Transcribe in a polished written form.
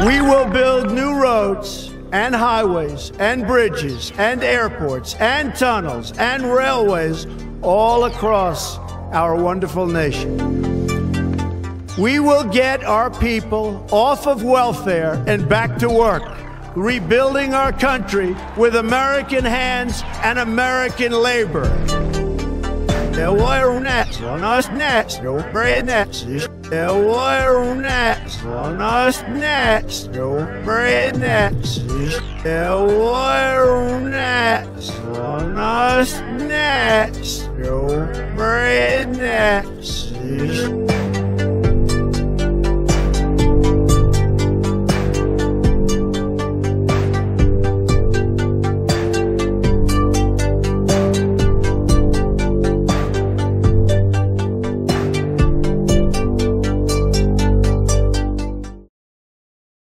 We will build new roads and highways and bridges and airports and tunnels and railways all across our wonderful nation. We will get our people off of welfare and back to work, rebuilding our country with American hands and American labor.